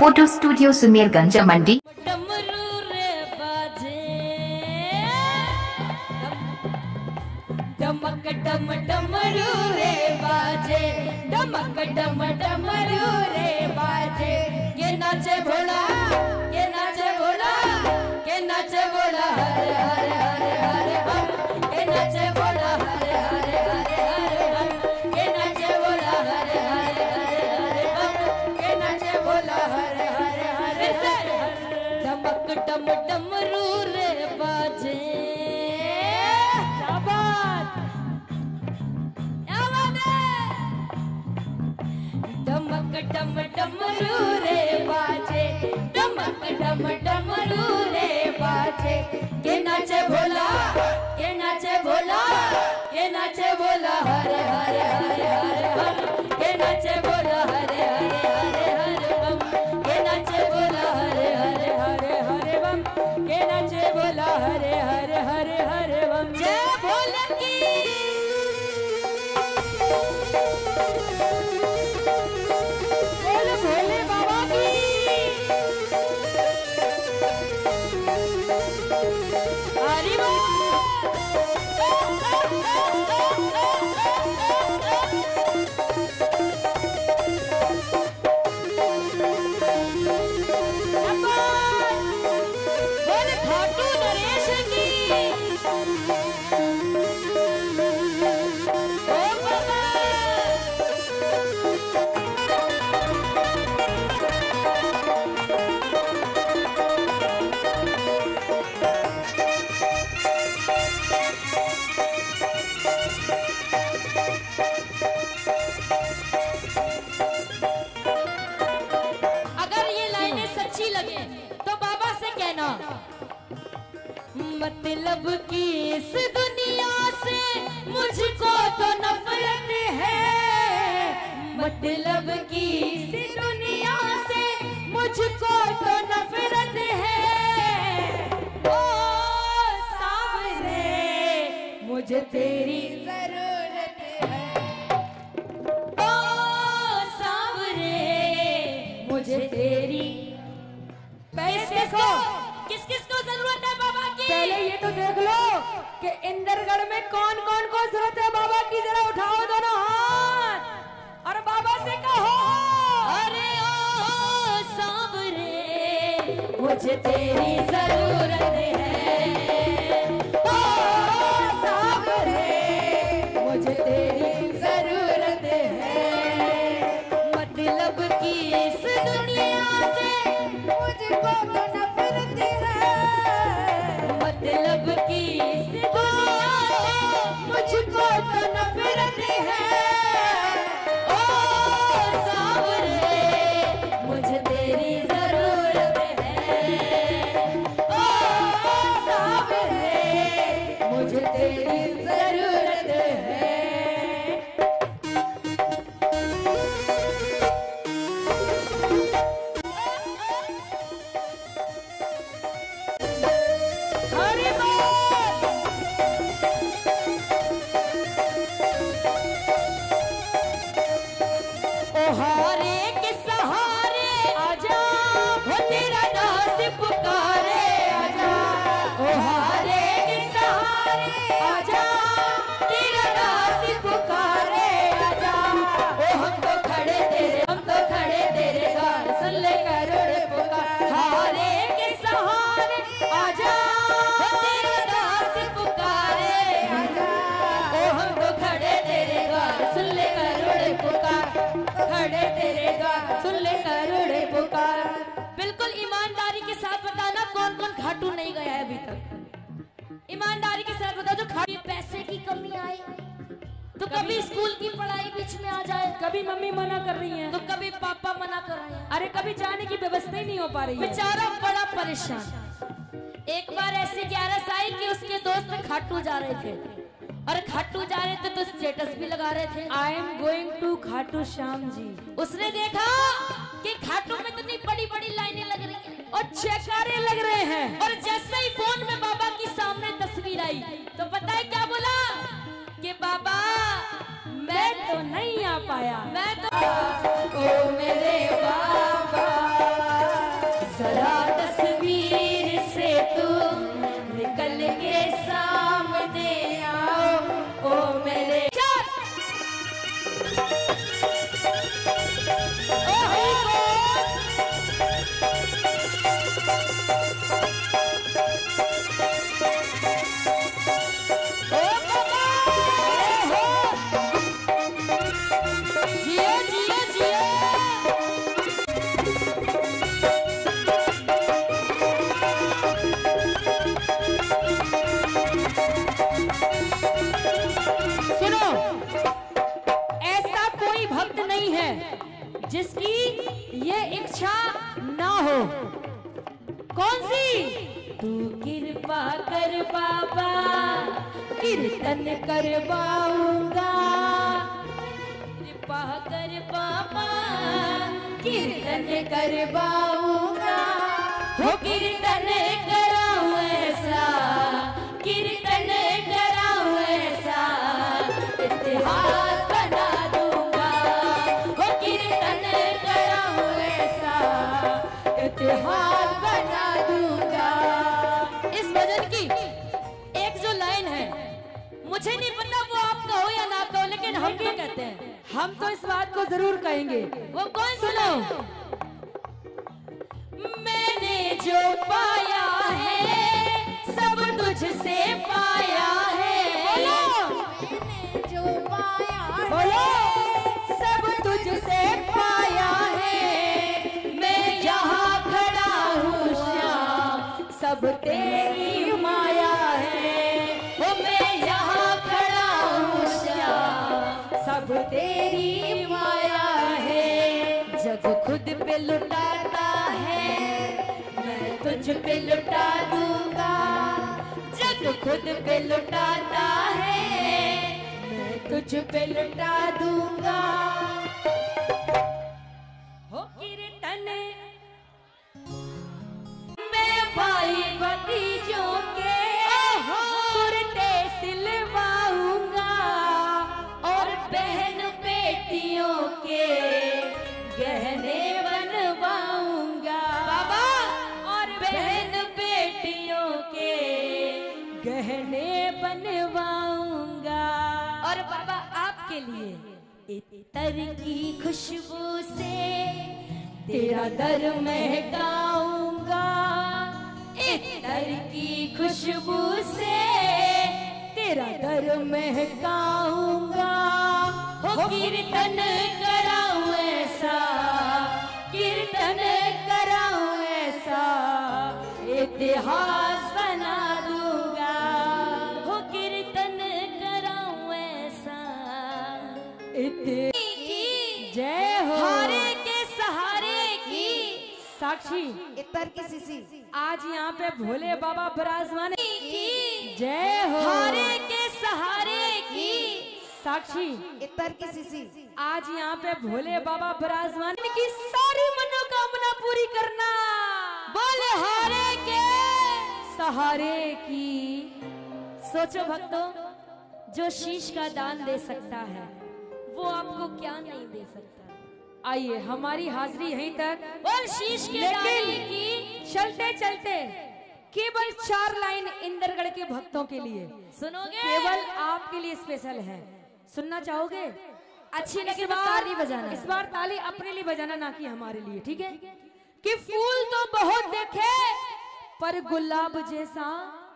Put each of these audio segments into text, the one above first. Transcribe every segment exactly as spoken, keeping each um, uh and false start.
Photo studio Sumerganj Mandi. डमक डम डमरू रे बाजे, डमक डम डमरू रे बाजे, के नाचे भोला, के नाचे भोला, के नाचे भोला हरे हरे हरे हरे हम, के नाचे भोला हरे हरे हरे हरे हम, के नाचे भोला हरे हरे हरे हरे हम, के नाचे भोला हरे हरे हरे हरे। डमक डम डमरू रे बाजे, डम डमरू रे बाजे, डमक डम डमरू रे बाजे, के नाचे भोला, के नाचे भोला, के नाचे भोला हरे हरे हरे हरे हम, के नाचे भोला हरे हरे हरे हरे हम, के नाचे भोला हरे हरे हरे हरे हम, के नाचे भोला हरे हरे हरे हरे हम। जय भोले की मतलब की इस दुनिया से मुझको तो नफरत है, मतलब की इस दुनिया से मुझको तो नफरत है। ओ सावरे मुझे तेरी जरूरत है, ओ सावरे मुझे तेरी। पैसे को किस किस को जरूरत है बाबा की? पहले ये तो देख लो कि इंदरगढ़ में कौन कौन को जरूरत है बाबा की, जरा उठाओ दोनों हाथ और बाबा से कहो, अरे ओ सांवरे मुझे तेरी जरूरत है, ओ सांवरे मुझे तेरी जरूरत है। मतलब की इस दुनिया से मुझको तो नफरत है, मतलब की इस दुनिया से मुझको तो नफरत है। ओ सांवरे मुझे तेरी जरूरत है, ओ सांवरे मुझे तेरी जरूरत है। हारे के सहारे आजा, वो तेरा नाम पुकारे आजा, ओ हारे के सहारे आजा, तेरा नाम पुकारे आजा। ओ हम तो खड़े तेरे, हम तो खड़े तेरे द्वार, सुन ले करोड़ पुकार। हारे के सहारे आजा, वो तेरा नाम पुकारे आजा, ओ हम तो खड़े तेरे द्वार, सुन ले करोड़ पुकार, खड़े तेरे द्वार सुन ले करोड़े पुकार। बिल्कुल ईमानदारी के साथ बताना कौन कौन घाटू नहीं गया है अभी तक। ईमानदारी के साथ बताओ जो खाली पैसे की कमी आए तो कभी स्कूल की पढ़ाई बीच में आ जाए, कभी मम्मी मना कर रही हैं तो कभी पापा मना कर रहे हैं, अरे कभी जाने की व्यवस्था ही नहीं हो पा रही है। बेचारा बड़ा परेशान। एक बार ऐसी ग्यारह आई कि उसके दोस्त खाटू जा रहे थे और खाटू जा रहे थे तो स्टेटस भी लगा रहे थे, I am going to Khatu Shyam ji. उसने देखा कि खाटू में इतनी बड़ी बड़ी लाइनें लग रही हैं और चेकारे लग रहे हैं, और जैसे ही फोन में बाबा की सामने तस्वीर आई तो पता है क्या बोला कि बाबा मैं तो नहीं आ पाया, मैं तो ओ मेरे बाबा नहीं है जिसकी ये इच्छा ना हो। कौन सी? तू कृपा कर बाबा, कीर्तन करवाऊंगा। कृपा कर बाबा, कीर्तन करवाऊंगा। हो कीर्तन कराऊं ऐसा, कीर्तन कराऊं ऐसा, इतिहास बना दूंगा। हो कीर्तन कराऊं ऐसा, इतिहास बना दूंगा। इस भजन की एक जो लाइन है, मुझे नहीं पता वो आपका हो या ना आपका हो, लेकिन हम क्या कहते हैं? हम तो इस बात को जरूर कहेंगे। वो कौन? सुनो। मैंने जो पाया है सब तुझसे पाया है। बोलो। मैंने जो पाया है, बोलो, सब तुझसे पाया है। मैं यहाँ खड़ा हूँ श्याम, सब तेरी माया है। वो मैं यहाँ खड़ा हूँ श्याम, सब तेरी माया है। जग खुद पे लुटाता है, मैं तुझ पे लुटा दूंगा। जग खुद पे लुटाता है, मैं तुझ पे लुटा दूंगा। हो कीर्तन मैं भाई भतीजों के कुर्ते सिलवाऊंगा, और बहन बेटियों के गहने बनवाऊंगा। बाबा। और बहन बेटियों के गहने बनवाऊंगा। और बाबा आपके लिए इतर की खुशबू से तेरा दर महकाऊंगा। इतर की खुशबू से तेरा दर महकाऊंगा। हो कीर्तन कराऊं ऐसा, कीर्तन कराऊं ऐसा, इतिहास बना दूंगा। हो कीर्तन कराऊं ऐसा, इतिहास। जय हो। हारे के सहारे की साक्षी इतर की सीसी। आज यहाँ पे भोले बाबा विराजमान। जय हो। हारे के सहारे की साक्षी इतर की सीसी। आज यहाँ पे भोले बाबा विराजमान की सारी मनोकामना पूरी करना। बोले हारे के सहारे की। सोचो भक्तों, जो शीश का दान दे सकता है वो आपको क्या नहीं दे सकता। आइए हमारी हाजिरी यहीं तक। बोल शीश के दाने की। चलते चलते केवल चार लाइन इंद्रगढ़ के भक्तों के लिए सुनोगे? केवल आपके लिए स्पेशल है। सुनना चाहोगे? अच्छी लगे तो ताली बजाना। इस बार ताली अपने लिए बजाना, ना कि हमारे लिए, ठीक है? कि फूल तो बहुत देखे पर गुलाब जैसा,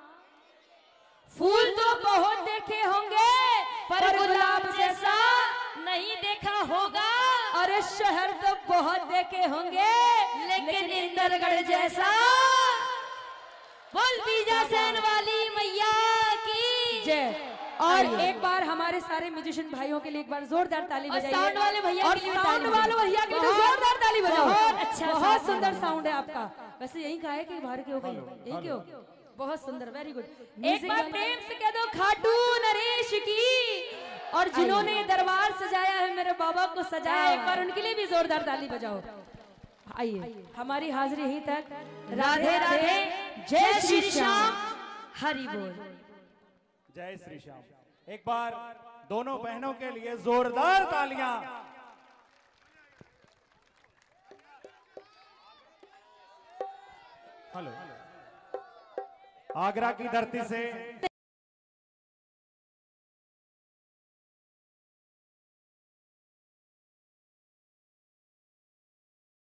फूल तो बहुत देखे होंगे पर गुलाब जैसा नहीं देखा होगा। और शहर तो बहुत देखे होंगे लेकिन इंद्रगढ़ जैसा। बोल बीजासेन वाली मैया की जय। और एक बार हमारे सारे म्यूजिशियन भाइयों के लिए एक बार जोरदार ताली बजाइए। साउंड वाले भैया के लिए, साउंड वाले भैया के लिए जोरदार ताली बजाओ। अच्छा, बहुत सुंदर साउंड है आपका। वैसे यही कहा है कि बाहर के हो गई, यही क्यों? बहुत सुंदर, वेरी गुड। एक बार प्रेम से कह दो खाटू नरेश की। और जिन्होंने दरबार सजाया है, मेरे बाबा को सजाया, एक बार उनके लिए भी जोरदार ताली बजाओ। आइए हमारी हाजिरी यहीं तक। राधे राधे, जय श्री श्याम, हरि बोल। जय श्री श्याम। एक बार दोनों बहनों के लिए जोरदार तालियां। हेलो। आगरा की धरती से